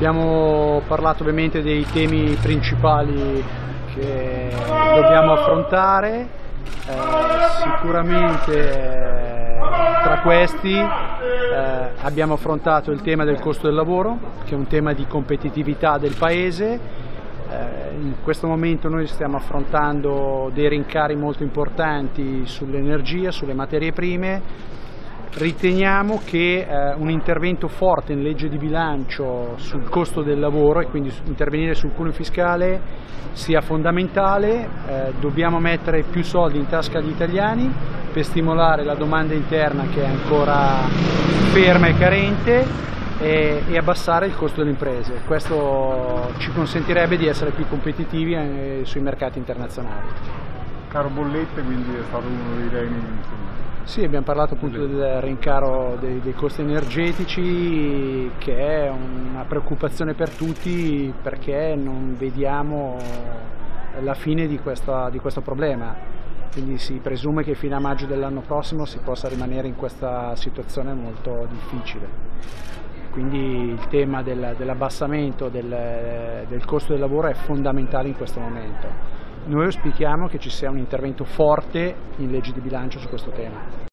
Abbiamo parlato ovviamente dei temi principali che dobbiamo affrontare, sicuramente tra questi abbiamo affrontato il tema del costo del lavoro, che è un tema di competitività del Paese. In questo momento noi stiamo affrontando dei rincari molto importanti sull'energia, sulle materie prime. Riteniamo che un intervento forte in legge di bilancio sul costo del lavoro e quindi intervenire sul cuneo fiscale sia fondamentale. Dobbiamo mettere più soldi in tasca agli italiani per stimolare la domanda interna che è ancora ferma e carente e abbassare il costo delle imprese. Questo ci consentirebbe di essere più competitivi sui mercati internazionali. Caro bollette, quindi è stato uno dei temi, insomma. Sì, abbiamo parlato appunto del rincaro dei costi energetici, che è una preoccupazione per tutti perché non vediamo la fine di questo problema. Quindi si presume che fino a maggio dell'anno prossimo si possa rimanere in questa situazione molto difficile. Quindi il tema dell'abbassamento del costo del lavoro è fondamentale in questo momento. Noi auspichiamo che ci sia un intervento forte in legge di bilancio su questo tema.